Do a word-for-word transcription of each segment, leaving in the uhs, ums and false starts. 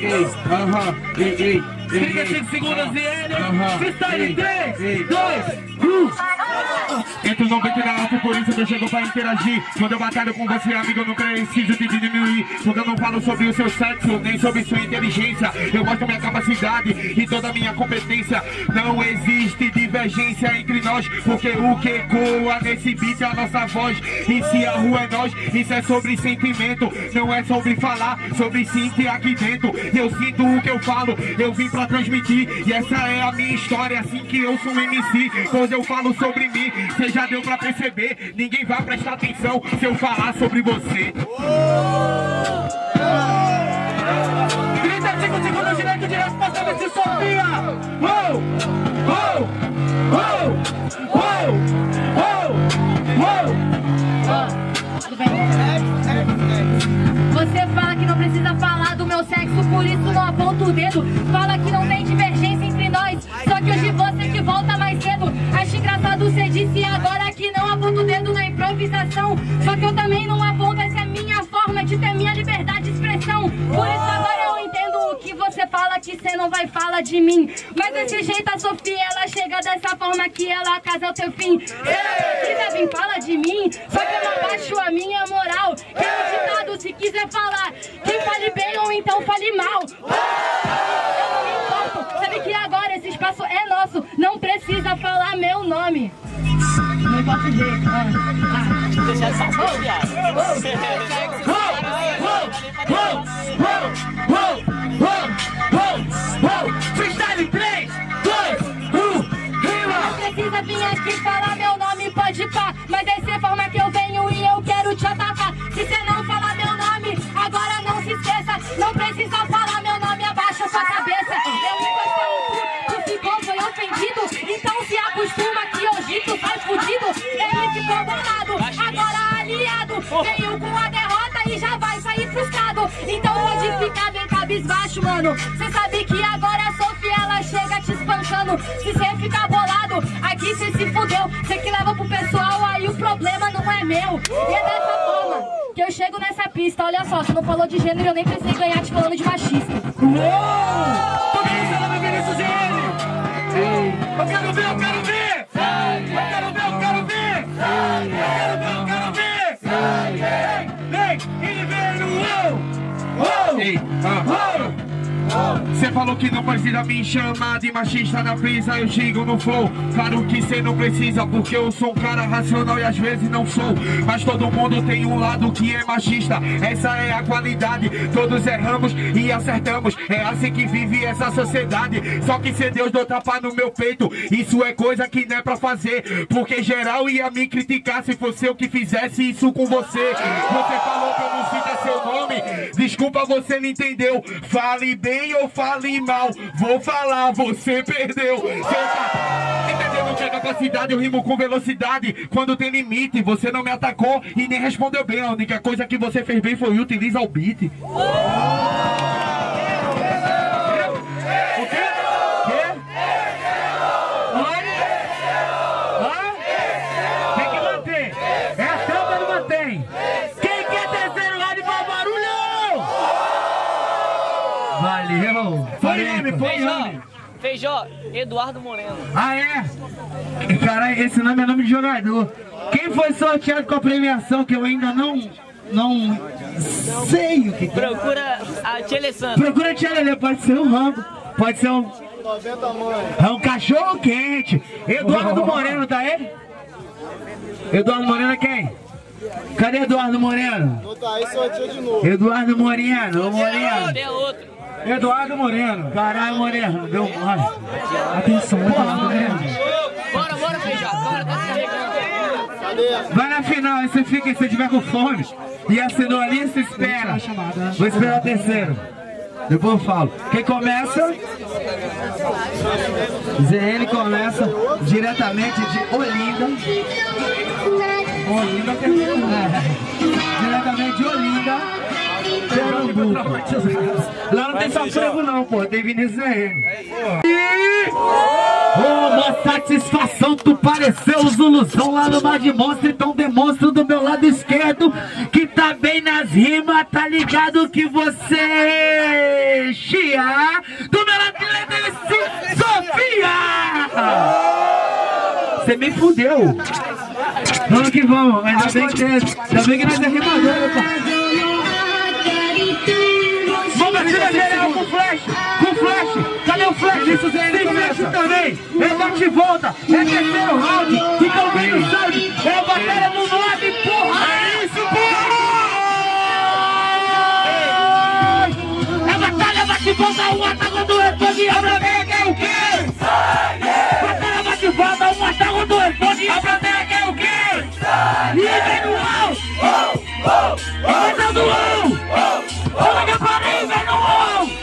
ei, aham, ei, ei. trinta e cinco segundos e ele, freestyle, três, dois, um. Entro no beat da arte, por isso que eu chego pra interagir. Quando eu batalho com você, amigo, eu não preciso te diminuir. Porque eu não falo sobre o seu sexo, nem sobre sua inteligência. Eu mostro minha capacidade e toda a minha competência. Não existe divergência entre nós, porque o que ecoa nesse beat é a nossa voz. E se a rua é nós, isso é sobre sentimento. Não é sobre falar, sobre sentir aqui dentro. Eu sinto o que eu falo, eu vim pra transmitir. E essa é a minha história, assim que eu sou um M C. Pois eu falo sobre mim, você já deu pra perceber. Ninguém vai prestar atenção se eu falar sobre você. trinta e cinco segundos direito de resposta desse Sofia. Uou, uou, uou, uou, uou, uou. Tudo bem? Você fala que não precisa falar do meu sexo, por isso não aponta o dedo. Fala que não tem divergência entre nós, só que hoje você que volta mais cedo. Acho engraçado você disse agora que não aponta o dedo na improvisação. Só que eu também não aponto, essa é minha forma de ter minha liberdade de expressão. Por isso agora eu entendo o que você fala, que você não vai falar de mim. Mas desse jeito a Sofia, ela chega dessa forma que ela casa o teu fim. Se não quiser vir falar de mim, só que eu não baixo a minha moral. Que é um ditado, se quiser falar, quem fale bem ou então fale mal. Eu não me importo, sabe que agora esse espaço é nosso. Não precisa falar meu nome. Não importa o jeito. Deixa essa piada. Freestyle três, dois, um, rima! Não precisa vir aqui falar meu nome, pode pá. Mas dessa forma que eu venho e eu quero te atacar. Se você não falar meu nome, agora não se esqueça. Não precisa falar meu nome, abaixa sua cabeça. Eu nunca tu, tu ficou, foi ofendido. Então se acostuma que hoje tu sai fudido. Ele ficou bolado, agora aliado. Veio com a derrota e já vai sair frustrado. Então pode ficar bem cabisbaixo, mano. Cê sabe que agora a Sofia, ela chega te espancando. Se cê ficar bolado, aqui cê se fudeu. Cê que leva pro pessoal, aí o problema não é meu. E é dessa forma que eu chego nessa pista. Olha só, você não falou de gênero, eu nem precisei ganhar te falando de machista. Uou! Todo mundo sabe Vinícius e ele! Eu quero ver, eu quero ver! Eu quero ver, eu quero ver! Eu quero ver, eu quero ver! Vem, ele veio! Uou! Ei, ah. Cê falou que não precisa me chamar de machista na brisa, eu digo no flow. Claro que cê não precisa, porque eu sou um cara racional e às vezes não sou. Mas todo mundo tem um lado que é machista, essa é a qualidade. Todos erramos e acertamos, é assim que vive essa sociedade. Só que se Deus deu tapa no meu peito, isso é coisa que não é pra fazer. Porque geral ia me criticar se fosse eu que fizesse isso com você. Você falou que eu não cita seu nome, desculpa, você não entendeu. Fale bem ou fale mal, vou falar, você perdeu. Você tá entendendo que é capacidade, eu rimo com velocidade. Quando tem limite, você não me atacou e nem respondeu bem. A única coisa que você fez bem foi utilizar o beat. Valeu! Foi nome, foi nome! Feijó, Eduardo Moreno. Ah, é? Caralho, esse nome é nome de jogador. Quem foi sorteado com a premiação que eu ainda não... Não sei o que que é. Procura a Tia Alessandra. Procura a Tia Alessandra, pode ser um Rambo, pode ser um... É um cachorro quente. Eduardo Moreno, tá ele? Eduardo Moreno é quem? Cadê Eduardo Moreno? Não tá aí, sorteou de novo. Eduardo Moreno, ô Moreno. Tem outro. Eduardo Moreno. Caralho, Moreno. Deu... Ai. Atenção, Eduardo Moreno. Bora, bora, Feijó. Bora, tá se ligando. Vai na final, aí você fica, se você tiver com fome e assinou ali, você espera. Vou esperar o terceiro. Depois eu falo. Quem começa? Z N começa diretamente de Olinda. Olinda, é. Diretamente de Olinda. Pernambuco. Lá não tem só frango não, pô. Tem Vinícius Z N. Ô, uma satisfação, tu pareceu os Zuluzão lá no Mar de Monstro, então demonstra do meu lado esquerdo que tá bem nas rimas, tá ligado que você chia. Do meu lado direito, Sofia! Você me fudeu. Vamos que vamos, ainda bem que, ainda bem que nós é rimador, pô. Vamos atirar geral com flash, com flash. Cadê o flash? Isso tem flash também. É bate e volta, é terceiro round. Fica ouvindo o sound, é a batalha do nove, porra. É isso, porra! É a batalha bate e volta, um ataque do responde. A plateia quer o quê? Batalha bate e volta, um ataque do responde. A plateia quer o quê? E vem no alto! Vem no alto! Olha que eu parei, vem no alto!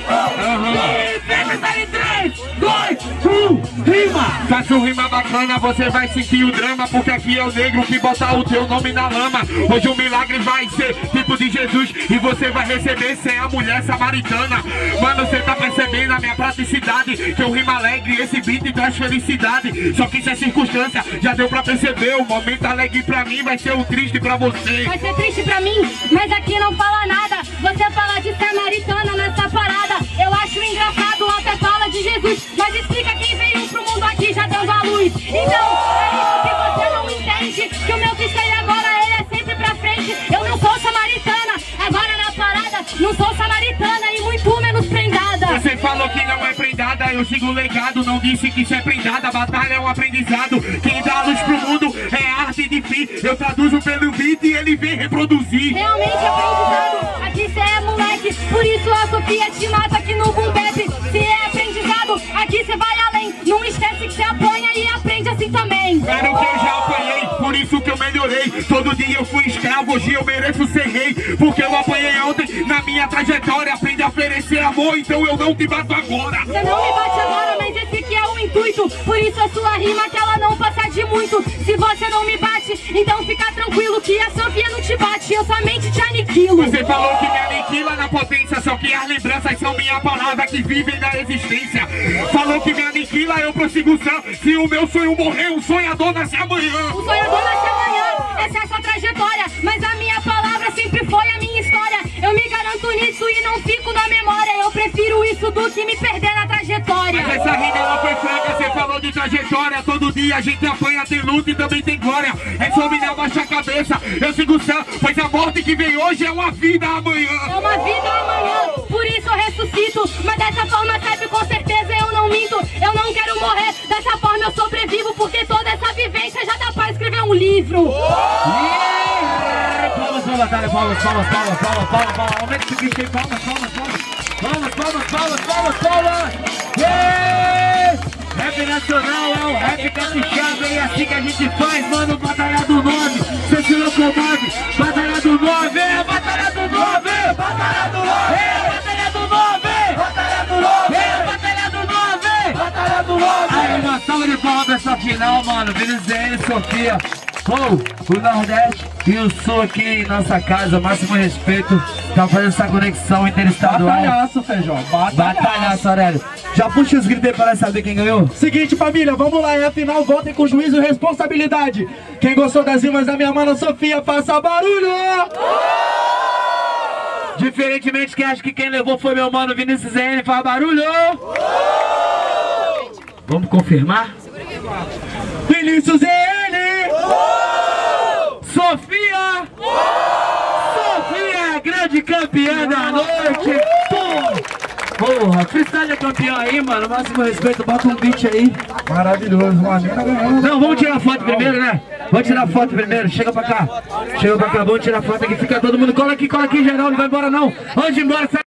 E vem pensar em três, dois, um, rima! Faça um rima bacana, você vai sentir o drama, porque aqui é o negro que bota o teu nome na lama. Hoje o milagre vai ser tipo de Jesus e você vai receber sem a mulher samaritana. Mano, você tá percebendo a minha praticidade, que eu rima alegre, esse beat traz felicidade. Só que isso é circunstância, já deu pra perceber. O momento alegre pra mim vai ser o triste pra você. Vai ser triste pra mim, mas aqui não fala nada. Você fala de samaritana nessa parada. Eu acho engraçado, até fala de Jesus, mas explica quem veio pro mundo aqui já dando a luz. Então, é isso que você não entende, que o meu Cristo aí agora, ele é sempre pra frente. Eu não sou samaritana, agora na parada, não sou samaritana e muito menos prendada. Você falou que não é prendada, eu sigo o legado, não disse que isso é prendada. Batalha é um aprendizado, quem dá a luz pro mundo é a arte de fim. Eu traduzo pelo beat e ele vem reproduzir. Realmente é aprendizado, aqui cê é moleque, por isso a Sofia te mata aqui no boom bap. Se é aprendizado, aqui cê vai além, não esquece que cê apanha e aprende assim também. Claro que eu já apanhei, por isso que eu melhorei. Todo dia eu fui escravo, hoje eu mereço ser rei. Porque eu apanhei ontem na minha trajetória. Aprende a oferecer amor, então eu não te bato agora. Você não me bate agora, mas esse aqui é o intuito. Por isso a sua rima que ela não passa de muito. Se você não me bate, então fica tranquilo que a Sofia não te bate, eu somente te aniquilo. Você falou que me aniquila na potência, só que as lembranças são minha palavra que vivem na existência. Falou que me aniquila, eu prossigo o sam. Se o meu sonho morrer, o sonhador nasce amanhã. O sonhador nasce amanhã, essa é a sua trajetória, mas a minha palavra sempre foi a minha história. Eu me garanto nisso e não fico na memória. Eu prefiro isso do que me perder na trajetória. Mas essa rima ela foi fraca, você falou de trajetória. Todo dia a gente apanha, tem luta e também tem glória. É só me abaixar a cabeça, eu sigo o sam. Pois a morte que vem hoje é uma vida amanhã. É uma vida amanhã, por isso eu ressuscito. Mas dessa forma sabe, com certeza eu não minto. Eu não quero morrer, dessa forma eu sobrevivo. Porque toda essa vivência já dá pra escrever um livro. Yeah! Palmas pra batalha, palmas, palmas, palmas, palmas, palmas, palmas. Aumenta esse bicho aí, palmas, palmas, palmas. Palmas, palmas, palmas, palmas, palmas. Yeah! Rap nacional é o rap caprichado, é assim que a gente faz, mano. Batalha do nove, você se locomove. Batalha do nove, é batalha do nove. Batalha do nove, é batalha do nove. Batalha do nove, é batalha do nove. Batalha do nove. Aí, uma salva de palmas pra essa final, mano. Venezuela e Sofia. Oh, o Nordeste e o Sul aqui em nossa casa, máximo respeito. Tá fazendo essa conexão interestadual. Batalhaço, Feijão. Batalhaço. Batalhaço, Aurélio. Já puxa os gritos aí para saber quem ganhou. Seguinte, família, vamos lá. É a final, votem com juízo e responsabilidade. Quem gostou das rimas da minha mana Sofia, faça barulho! Diferentemente, quem acha que quem levou foi meu mano Vinícius N, faz barulho! Vamos confirmar? Vinícius N! Sofia! Sofia, grande campeã da noite! Porra, freestyle é campeão aí, mano. Máximo respeito, bota um beat aí. Maravilhoso, mano. Não, vamos tirar foto primeiro, né? Vamos tirar foto primeiro, chega pra cá. Chega pra cá, vamos tirar foto aqui, fica todo mundo. Cola aqui, cola aqui, geral, não vai embora não. Onde embora, sai.